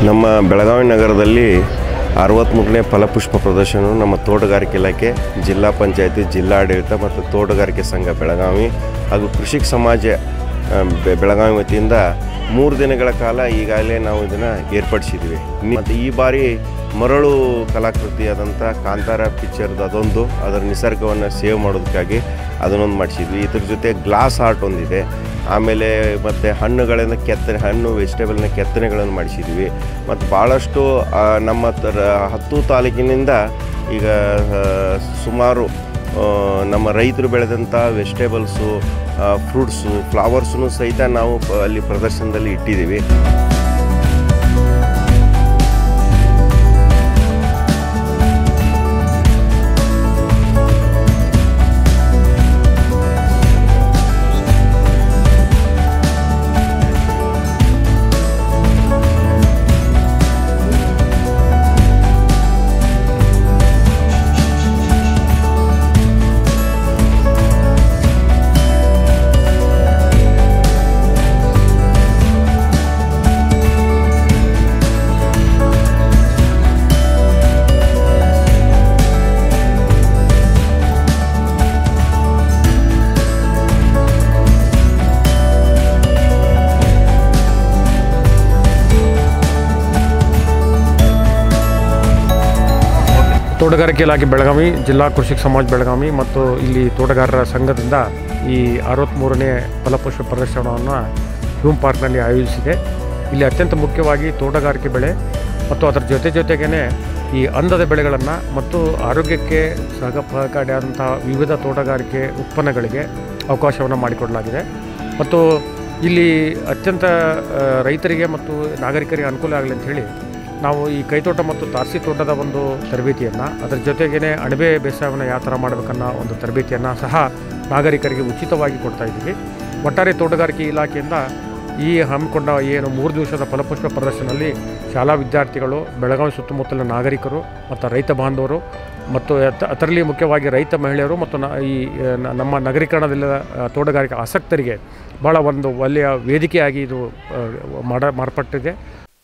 ನಮ್ಮ ಬೆಳಗಾವಿ ನಗರದಲ್ಲಿ 63ನೇ ಫಲಪುಷ್ಪ ಪ್ರದರ್ಶನ ನಮ್ಮ ತೋಟಗಾರಿಕೆ ಇಲಾಖೆ, ಜಿಲ್ಲಾ ಪಂಚಾಯತಿ, ಜಿಲ್ಲಾಡಳಿತ ಮತ್ತು ತೋಟಗಾರಿಕೆ ಸಂಘ ಬೆಳಗಾವಿ ಹಾಗೂ ಕೃಷಿಕ ಸಮಾಜ ಬೆಳಗಾವಿ ವತಿಯಿಂದ 3 ದಿನಗಳ ಕಾಲ ಈಗಾಗಲೇ ನಾವು ಇದನ್ನು ಏರ್ಪಡಿಸಿದ್ವಿ. ಮತ್ತು ಈ ಬಾರಿ ಮರಳು ಕಲಾಕೃತಿಯಾದಂಥ ಕಾಂತಾರ ಪಿಕ್ಚರ್ದು ಅದೊಂದು, ಅದರ ನಿಸರ್ಗವನ್ನು ಸೇವ್ ಮಾಡೋದಕ್ಕಾಗಿ ಅದನ್ನೊಂದು ಮಾಡಿಸಿದ್ವಿ. ಇದ್ರ ಜೊತೆ ಗ್ಲಾಸ್ ಆರ್ಟ್ ಒಂದಿದೆ. ಆಮೇಲೆ ಮತ್ತು ಹಣ್ಣುಗಳನ್ನು ಹಣ್ಣು ವೆಜಿಟೇಬಲ್ನ ಕೆತ್ತನೆಗಳನ್ನು ಮಾಡಿಸಿದ್ವಿ. ಮತ್ತು ಭಾಳಷ್ಟು ನಮ್ಮ 10 ತಾಲೂಕಿನಿಂದ ಈಗ ಸುಮಾರು ನಮ್ಮ ರೈತರು ಬೆಳೆದಂಥ ವೆಜಿಟೇಬಲ್ಸು, ಫ್ರೂಟ್ಸು, ಫ್ಲವರ್ಸನ್ನು ಸಹಿತ ನಾವು ಅಲ್ಲಿ ಪ್ರದರ್ಶನದಲ್ಲಿ ಇಟ್ಟಿದ್ದೀವಿ. ತೋಟಗಾರಿಕೆ ಇಲಾಖೆ ಬೆಳಗಾವಿ, ಜಿಲ್ಲಾ ಕೃಷಿಕ ಸಮಾಜ ಬೆಳಗಾವಿ ಮತ್ತು ಇಲ್ಲಿ ತೋಟಗಾರರ ಸಂಘದಿಂದ ಈ 63ನೇ ಫಲಪುಷ್ಪ ಪ್ರದರ್ಶನವನ್ನು ಹ್ಯೂಮ್ ಪಾರ್ಕ್ನಲ್ಲಿ ಆಯೋಜಿಸಿದೆ. ಇಲ್ಲಿ ಅತ್ಯಂತ ಮುಖ್ಯವಾಗಿ ತೋಟಗಾರಿಕೆ ಬೆಳೆ ಮತ್ತು ಅದರ ಜೊತೆಗೇ ಈ ಅಂದದ ಬೆಳೆಗಳನ್ನು ಮತ್ತು ಆರೋಗ್ಯಕ್ಕೆ ಸಹಕಾರಿಯಾದಂಥ ವಿವಿಧ ತೋಟಗಾರಿಕೆ ಉತ್ಪನ್ನಗಳಿಗೆ ಅವಕಾಶವನ್ನು ಮಾಡಿಕೊಡಲಾಗಿದೆ. ಮತ್ತು ಇಲ್ಲಿ ಅತ್ಯಂತ ರೈತರಿಗೆ ಮತ್ತು ನಾಗರಿಕರಿಗೆ ಅನುಕೂಲ ಆಗಲಿ ಅಂತ ಹೇಳಿ ನಾವು ಈ ಕೈತೋಟ ಮತ್ತು ತಾರಸಿ ತೋಟದ ಒಂದು ತರಬೇತಿಯನ್ನು, ಅದರ ಜೊತೆಗೇ ಅಣಬೆ ಬೇಸಾಯವನ್ನು ಯಾವ ಥರ ಮಾಡಬೇಕನ್ನೋ ಒಂದು ತರಬೇತಿಯನ್ನು ಸಹ ನಾಗರಿಕರಿಗೆ ಉಚಿತವಾಗಿ ಕೊಡ್ತಾ ಇದ್ದೀವಿ. ಒಟ್ಟಾರೆ ತೋಟಗಾರಿಕೆ ಇಲಾಖೆಯಿಂದ ಈ ಹಮ್ಮಿಕೊಂಡ ಏನು 3 ದಿವಸದ ಫಲಪುಷ್ಪ ಪ್ರದರ್ಶನದಲ್ಲಿ ಶಾಲಾ ವಿದ್ಯಾರ್ಥಿಗಳು, ಬೆಳಗಾವಿ ಸುತ್ತಮುತ್ತಲಿನ ನಾಗರಿಕರು ಮತ್ತು ರೈತ ಬಾಂಧವರು ಮತ್ತು ಅದರಲ್ಲಿ ಮುಖ್ಯವಾಗಿ ರೈತ ಮಹಿಳೆಯರು ಮತ್ತು ಈ ನಮ್ಮ ನಗರೀಕರಣದಲ್ಲಿ ತೋಟಗಾರಿಕೆ ಆಸಕ್ತರಿಗೆ ಭಾಳ ಒಂದು ಒಳ್ಳೆಯ ವೇದಿಕೆಯಾಗಿ ಇದು ಮಾರ್ಪಟ್ಟಿದೆ.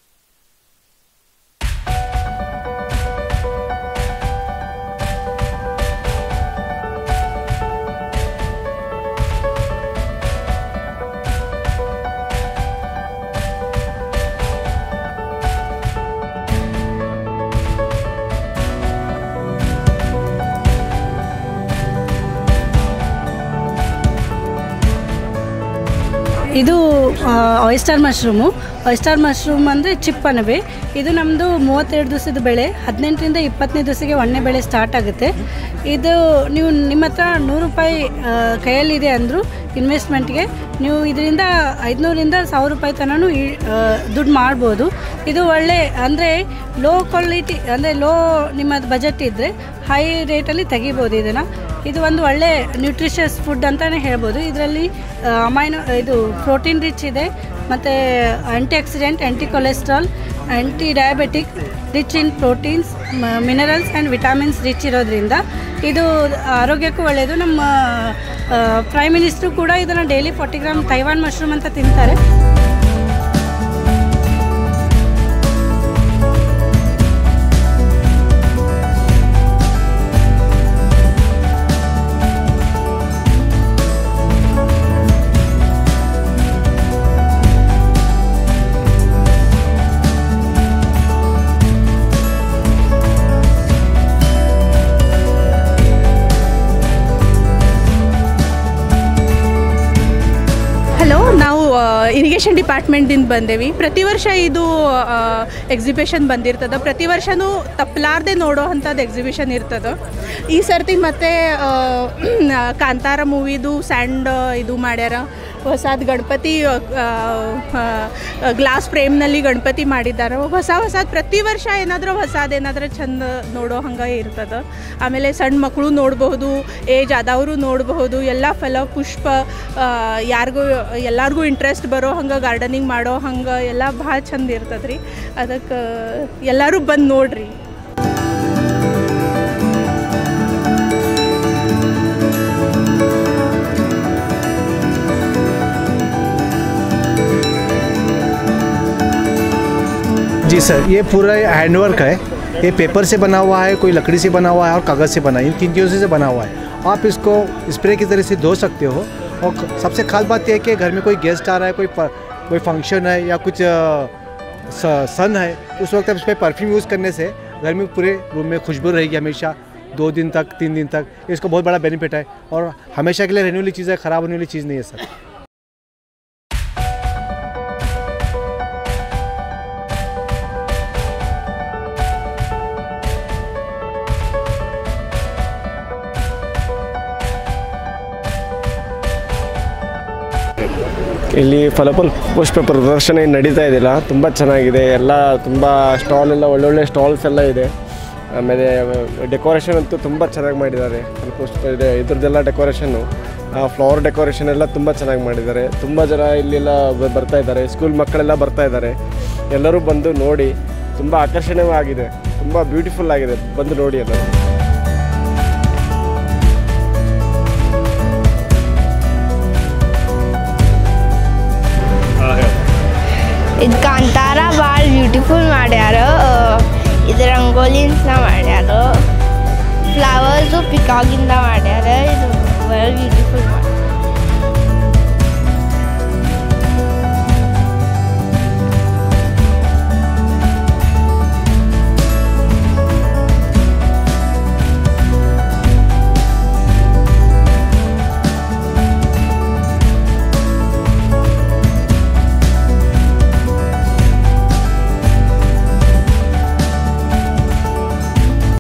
ಇದು ಆಯಿಸ್ಟರ್ ಮಶ್ರೂಮ್ ಅಂದರೆ ಚಿಪ್ ಅಣಬೆ. ಇದು ನಮ್ಮದು 32 ದಿವಸದ ಬೆಳೆ. 18ರಿಂದ 20ನೇ ದಿವಸಕ್ಕೆ ಒಣ್ಣೆ ಬೆಳೆ ಸ್ಟಾರ್ಟ್ ಆಗುತ್ತೆ. ಇದು ನೀವು ನಿಮ್ಮ ಹತ್ರ 100 ರೂಪಾಯಿ ಕೈಯಲ್ಲಿದೆ ಅಂದರೂ ಇನ್ವೆಸ್ಟ್ಮೆಂಟ್ಗೆ ನೀವು ಇದರಿಂದ 500ರಿಂದ 1000 ರೂಪಾಯಿ ತನೂ ದುಡ್ಡು ಮಾಡ್ಬೋದು. ಇದು ಒಳ್ಳೆ ಅಂದರೆ ಲೋ ಕ್ವಾಲಿಟಿ, ಅಂದರೆ ನಿಮ್ಮ ಬಜೆಟ್ ಇದ್ದರೆ ಹೈ ರೇಟಲ್ಲಿ ತೆಗಿಬೋದು ಇದನ್ನು. ಇದು ಒಂದು ಒಳ್ಳೆ ನ್ಯೂಟ್ರಿಷಸ್ ಫುಡ್ ಅಂತಲೇ ಹೇಳ್ಬೋದು. ಇದರಲ್ಲಿ ಇದು ಪ್ರೋಟೀನ್ ರಿಚ್ ಇದೆ, ಮತ್ತು antioxidant, anti cholesterol, anti diabetic, rich in proteins, minerals and vitamins rich ಇರೋದ್ರಿಂದ ಇದು ಆರೋಗ್ಯಕ್ಕೂ ಒಳ್ಳೆಯದು. ನಮ್ಮ ಪ್ರೈಮ್ ಮಿನಿಸ್ಟ್ರು ಕೂಡ ಇದನ್ನು ಡೈಲಿ 40 ಗ್ರಾಮ್ ತೈವಾನ್ ಮಶ್ರೂಮ್ ಅಂತ ತಿಂತಾರೆ. ನಾವು ಇರಿಗೇಷನ್ ಡಿಪಾರ್ಟ್ಮೆಂಟಿಂದ ಬಂದೇವಿ. ಪ್ರತಿ ವರ್ಷ ಇದು ಎಕ್ಸಿಬಿಷನ್ ಬಂದಿರ್ತದೆ. ಪ್ರತಿ ವರ್ಷವೂ ತಪ್ಪಲಾರ್ದೆ ನೋಡೋ ಅಂಥದ್ದು ಎಕ್ಸಿಬಿಷನ್ ಇರ್ತದೆ. ಈ ಸರ್ತಿ ಮತ್ತು ಕಾಂತಾರ ಮೂವಿದು ಸ್ಯಾಂಡ್ ಇದು ಮಾಡ್ಯಾರ. ಹೊಸದು ಗಣಪತಿ ಗ್ಲಾಸ್ ಫ್ರೇಮ್ನಲ್ಲಿ ಗಣಪತಿ ಮಾಡಿದ್ದಾರೆ. ಹೊಸದು ಪ್ರತಿ ವರ್ಷ ಏನಾದರೂ ಚಂದ ನೋಡೋ ಹಂಗೆ ಇರ್ತದೆ. ಆಮೇಲೆ ಸಣ್ಣ ಮಕ್ಕಳು ನೋಡಬಹುದು, ಏಜ್ ಆದವರು ನೋಡಬಹುದು. ಎಲ್ಲ ಫಲಪುಷ್ಪ ಎಲ್ಲರಿಗೂ ಇಂಟ್ರೆಸ್ಟ್ ಬರೋ ಹಂಗೆ, ಗಾರ್ಡನಿಂಗ್ ಮಾಡೋ ಹಂಗೆ ಎಲ್ಲ ಭಾಳ ಚಂದ ಇರ್ತದೆ ರೀ. ಅದಕ್ಕೆ ಎಲ್ಲರೂ ಬಂದು ನೋಡ್ರಿ. जी सर, ये पूरा हैंडवर्क है। ये पेपर से बना हुआ है, कोई लकड़ी से बना हुआ है और कागज़ से बना है। इन 3 चीज़ों से बना हुआ है। आप इसको स्प्रे की तरह से धो सकते हो। और सबसे खास बात यह है कि घर में कोई गेस्ट आ रहा है, कोई फंक्शन है या कुछ सन है, उस वक्त आप इस पर परफ्यूम यूज़ करने से घर में पूरे रूम में खुशबू रहेगी हमेशा 2 दिन तक, 3 दिन तक। इसको बहुत बड़ा बेनिफिट है और हमेशा के लिए रहने वाली चीज़ है, ख़राब होने वाली चीज़ नहीं है सर। ಇಲ್ಲಿ ಫಲಪುಷ್ಪ ಪ್ರದರ್ಶನ ನಡೀತಾ ಇದೆಯಲ್ಲ, ತುಂಬ ಚೆನ್ನಾಗಿದೆ. ಎಲ್ಲ ತುಂಬ ಸ್ಟಾಲ್ ಎಲ್ಲ ಒಳ್ಳೊಳ್ಳೆ ಸ್ಟಾಲ್ಸ್ ಎಲ್ಲ ಇದೆ. ಆಮೇಲೆ ಡೆಕೋರೇಷನ್ ಅಂತೂ ತುಂಬ ಚೆನ್ನಾಗಿ ಮಾಡಿದ್ದಾರೆ. ಫಲಪುಷ್ಪ ಇದೆ, ಇದ್ರದ್ದೆಲ್ಲ ಡೆಕೋರೇಷನ್ನು, ಫ್ಲವರ್ ಡೆಕೋರೇಷನ್ ಎಲ್ಲ ತುಂಬ ಚೆನ್ನಾಗಿ ಮಾಡಿದ್ದಾರೆ. ತುಂಬ ಜನ ಇಲ್ಲೆಲ್ಲ ಬರ್ತಾ ಇದ್ದಾರೆ, ಸ್ಕೂಲ್ ಮಕ್ಕಳೆಲ್ಲ ಬರ್ತಾ ಇದ್ದಾರೆ. ಎಲ್ಲರೂ ಬಂದು ನೋಡಿ, ತುಂಬ ಆಕರ್ಷಣೀಯವಾಗಿದೆ, ತುಂಬ ಬ್ಯೂಟಿಫುಲ್ ಆಗಿದೆ. ಬಂದು ನೋಡಿ ಎಲ್ಲರೂ. ಇದು ಕಾಂತಾರ ಭಾಳ ಬ್ಯೂಟಿಫುಲ್ ಮಾಡ್ಯಾರ. ಇದು ರಂಗೋಲಿನ ಮಾಡ್ಯಾರ.